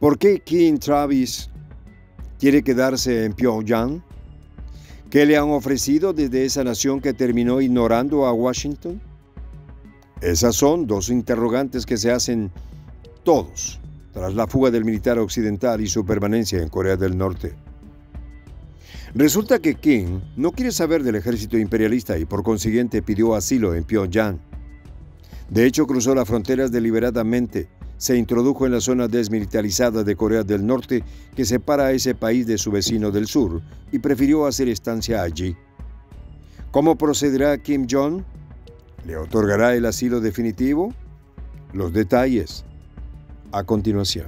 ¿Por qué Kim Travis quiere quedarse en Pyongyang? ¿Qué le han ofrecido desde esa nación que terminó ignorando a Washington? Esas son dos interrogantes que se hacen todos tras la fuga del militar occidental y su permanencia en Corea del Norte. Resulta que Kim no quiere saber del ejército imperialista y por consiguiente pidió asilo en Pyongyang. De hecho, cruzó las fronteras deliberadamente, se introdujo en la zona desmilitarizada de Corea del Norte que separa a ese país de su vecino del sur y prefirió hacer estancia allí. ¿Cómo procederá Kim Jong? ¿Le otorgará el asilo definitivo? Los detalles a continuación.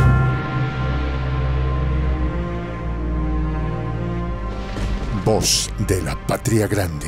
Voz de la Patria Grande.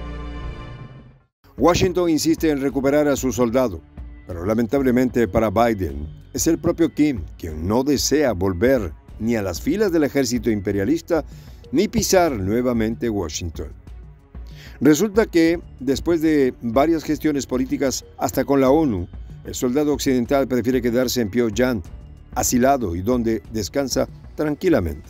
Washington insiste en recuperar a su soldado, pero lamentablemente para Biden es el propio Kim quien no desea volver ni a las filas del ejército imperialista ni pisar nuevamente Washington. Resulta que, después de varias gestiones políticas hasta con la ONU, el soldado occidental prefiere quedarse en Pyongyang, asilado y donde descansa tranquilamente.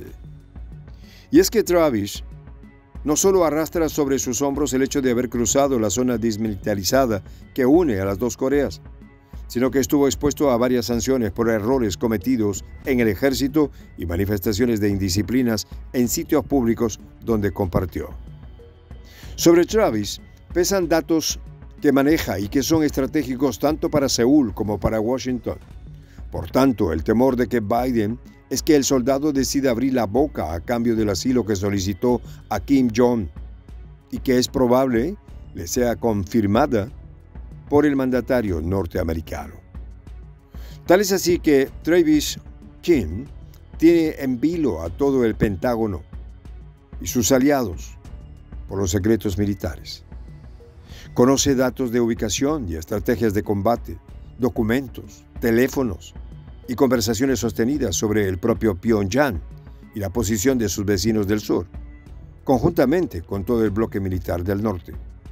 Y es que Travis no solo arrastra sobre sus hombros el hecho de haber cruzado la zona desmilitarizada que une a las dos Coreas, sino que estuvo expuesto a varias sanciones por errores cometidos en el ejército y manifestaciones de indisciplinas en sitios públicos donde compartió. Sobre Travis pesan datos que maneja y que son estratégicos tanto para Seúl como para Washington. Por tanto, el temor de que Biden es que el soldado decida abrir la boca a cambio del asilo que solicitó a Kim Jong y que es probable le sea confirmada por el mandatario norteamericano. Tal es así que Travis Kim tiene en vilo a todo el Pentágono y sus aliados por los secretos militares. Conoce datos de ubicación y estrategias de combate, documentos, teléfonos y conversaciones sostenidas sobre el propio Pyongyang y la posición de sus vecinos del sur, conjuntamente con todo el bloque militar del norte.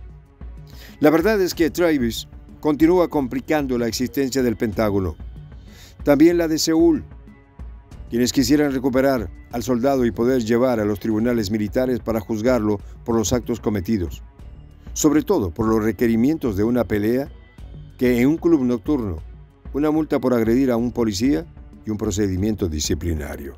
La verdad es que Travis continúa complicando la existencia del Pentágono, también la de Seúl, quienes quisieran recuperar al soldado y poder llevar a los tribunales militares para juzgarlo por los actos cometidos, sobre todo por los requerimientos de una pelea que en un club nocturno, una multa por agredir a un policía y un procedimiento disciplinario.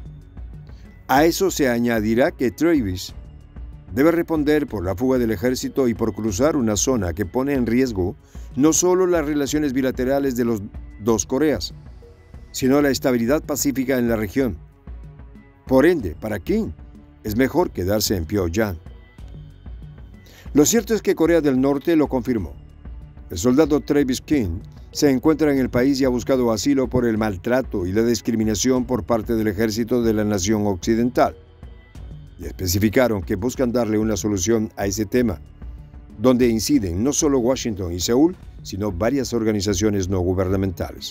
A eso se añadirá que Travis debe responder por la fuga del ejército y por cruzar una zona que pone en riesgo no solo las relaciones bilaterales de las dos Coreas, sino la estabilidad pacífica en la región. Por ende, para Kim es mejor quedarse en Pyongyang. Lo cierto es que Corea del Norte lo confirmó. El soldado Travis Kim se encuentra en el país y ha buscado asilo por el maltrato y la discriminación por parte del ejército de la nación occidental. Y especificaron que buscan darle una solución a ese tema, donde inciden no solo Washington y Seúl, sino varias organizaciones no gubernamentales.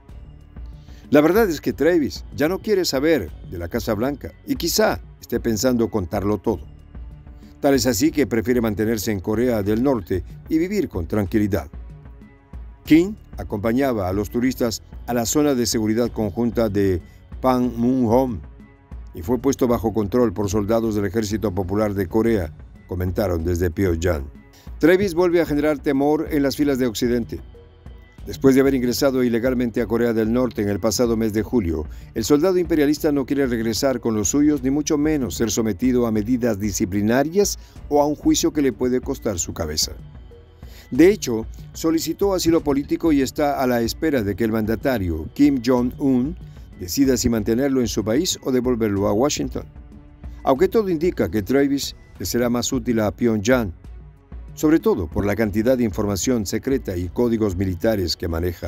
La verdad es que Travis ya no quiere saber de la Casa Blanca y quizá esté pensando contarlo todo. Tal es así que prefiere mantenerse en Corea del Norte y vivir con tranquilidad. Kim acompañaba a los turistas a la zona de seguridad conjunta de Panmunjom y fue puesto bajo control por soldados del Ejército Popular de Corea, comentaron desde Pyongyang. Travis vuelve a generar temor en las filas de Occidente. Después de haber ingresado ilegalmente a Corea del Norte en el pasado mes de julio, el soldado imperialista no quiere regresar con los suyos ni mucho menos ser sometido a medidas disciplinarias o a un juicio que le puede costar su cabeza. De hecho, solicitó asilo político y está a la espera de que el mandatario Kim Jong-un decida si mantenerlo en su país o devolverlo a Washington. Aunque todo indica que Travis le será más útil a Pyongyang, sobre todo por la cantidad de información secreta y códigos militares que maneja.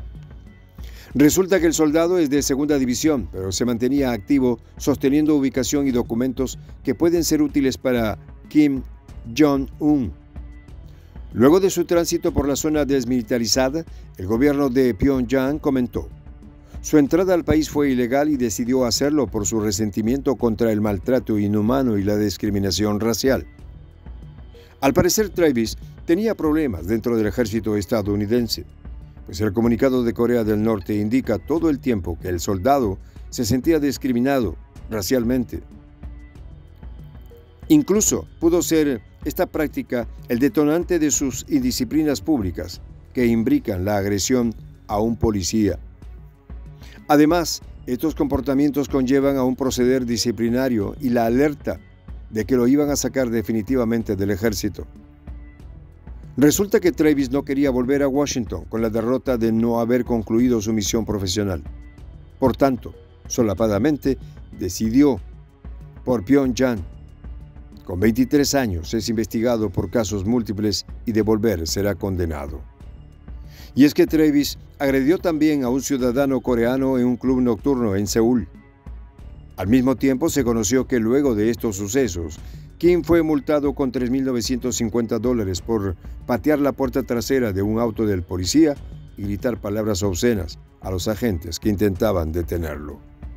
Resulta que el soldado es de segunda división, pero se mantenía activo sosteniendo ubicación y documentos que pueden ser útiles para Kim Jong-un. Luego de su tránsito por la zona desmilitarizada, el gobierno de Pyongyang comentó: su entrada al país fue ilegal y decidió hacerlo por su resentimiento contra el maltrato inhumano y la discriminación racial. Al parecer, Travis tenía problemas dentro del ejército estadounidense, pues el comunicado de Corea del Norte indica todo el tiempo que el soldado se sentía discriminado racialmente. Incluso pudo ser esta práctica el detonante de sus indisciplinas públicas que imbrican la agresión a un policía. Además, estos comportamientos conllevan a un proceder disciplinario y la alerta de que lo iban a sacar definitivamente del ejército. Resulta que Travis no quería volver a Washington con la derrota de no haber concluido su misión profesional. Por tanto, solapadamente, decidió por Pyongyang. Con 23 años es investigado por casos múltiples y de volver será condenado. Y es que Travis agredió también a un ciudadano coreano en un club nocturno en Seúl. Al mismo tiempo se conoció que luego de estos sucesos, Kim fue multado con $3,950 por patear la puerta trasera de un auto del policía y gritar palabras obscenas a los agentes que intentaban detenerlo.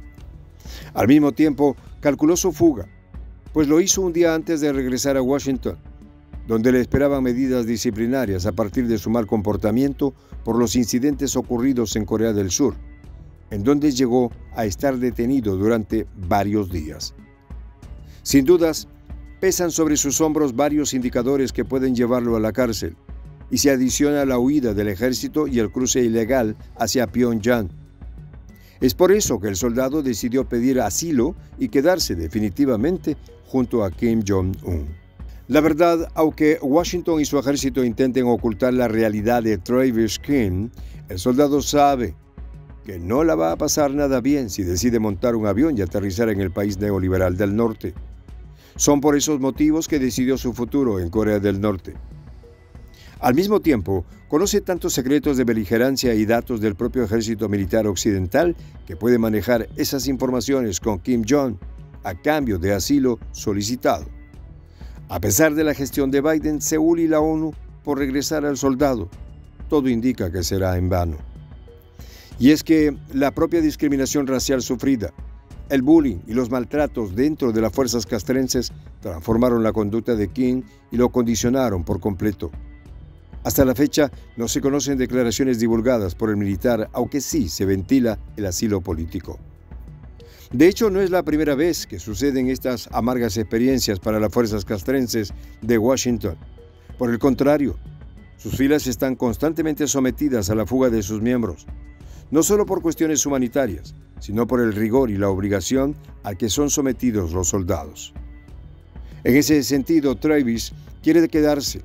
Al mismo tiempo, calculó su fuga, pues lo hizo un día antes de regresar a Washington, donde le esperaban medidas disciplinarias a partir de su mal comportamiento por los incidentes ocurridos en Corea del Sur, en donde llegó a estar detenido durante varios días. Sin dudas, pesan sobre sus hombros varios indicadores que pueden llevarlo a la cárcel, y se adiciona la huida del ejército y el cruce ilegal hacia Pyongyang. Es por eso que el soldado decidió pedir asilo y quedarse definitivamente junto a Kim Jong-un. La verdad, aunque Washington y su ejército intenten ocultar la realidad de Travis Kim, el soldado sabe que no la va a pasar nada bien si decide montar un avión y aterrizar en el país neoliberal del norte. Son por esos motivos que decidió su futuro en Corea del Norte. Al mismo tiempo, conoce tantos secretos de beligerancia y datos del propio ejército militar occidental que puede manejar esas informaciones con Kim Jong a cambio de asilo solicitado. A pesar de la gestión de Biden, Seúl y la ONU por regresar al soldado, todo indica que será en vano. Y es que la propia discriminación racial sufrida, el bullying y los maltratos dentro de las fuerzas castrenses transformaron la conducta de Kim y lo condicionaron por completo. Hasta la fecha no se conocen declaraciones divulgadas por el militar, aunque sí se ventila el asilo político. De hecho, no es la primera vez que suceden estas amargas experiencias para las fuerzas castrenses de Washington. Por el contrario, sus filas están constantemente sometidas a la fuga de sus miembros, no solo por cuestiones humanitarias, sino por el rigor y la obligación a que son sometidos los soldados. En ese sentido, Travis quiere quedarse.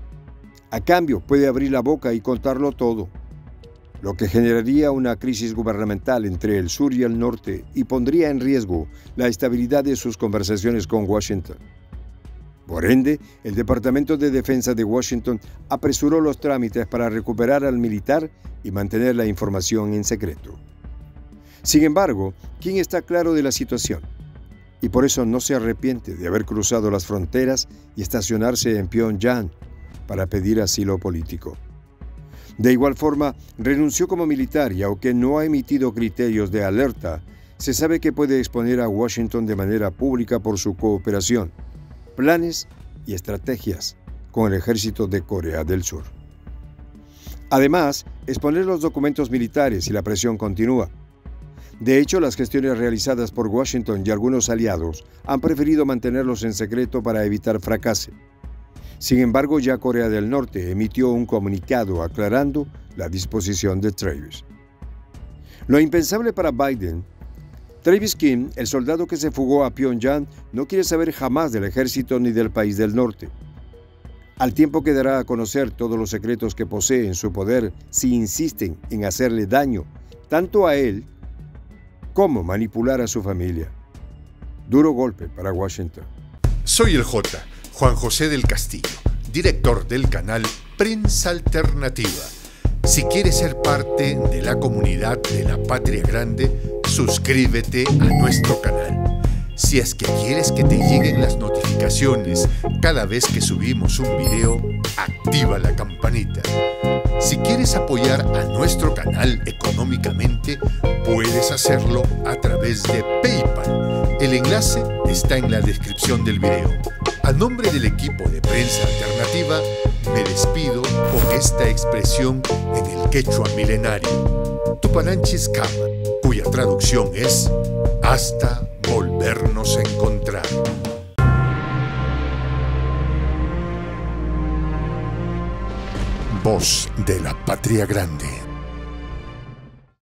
A cambio, puede abrir la boca y contarlo todo, lo que generaría una crisis gubernamental entre el sur y el norte y pondría en riesgo la estabilidad de sus conversaciones con Washington. Por ende, el Departamento de Defensa de Washington apresuró los trámites para recuperar al militar y mantener la información en secreto. Sin embargo, Kim está claro de la situación y por eso no se arrepiente de haber cruzado las fronteras y estacionarse en Pyongyang para pedir asilo político. De igual forma, renunció como militar y aunque no ha emitido criterios de alerta, se sabe que puede exponer a Washington de manera pública por su cooperación, planes y estrategias con el ejército de Corea del Sur. Además, exponer los documentos militares y la presión continúa. De hecho, las gestiones realizadas por Washington y algunos aliados han preferido mantenerlos en secreto para evitar fracaso. Sin embargo, ya Corea del Norte emitió un comunicado aclarando la disposición de Travis. Lo impensable para Biden, Travis Kim, el soldado que se fugó a Pyongyang, no quiere saber jamás del ejército ni del país del norte. Al tiempo que dará a conocer todos los secretos que posee en su poder si insisten en hacerle daño, tanto a él como manipular a su familia. Duro golpe para Washington. Soy el J, Juan José del Castillo, director del canal Prensa Alternativa. Si quieres ser parte de la comunidad de la Patria Grande, suscríbete a nuestro canal. Si es que quieres que te lleguen las notificaciones cada vez que subimos un video, activa la campanita. Si quieres apoyar a nuestro canal económicamente, puedes hacerlo a través de PayPal. El enlace está en la descripción del video. A nombre del equipo de Prensa Alternativa, me despido con esta expresión en el que quechua milenario, Tupananchis Kama, cuya traducción es hasta volvernos a encontrar. Voz de la Patria Grande.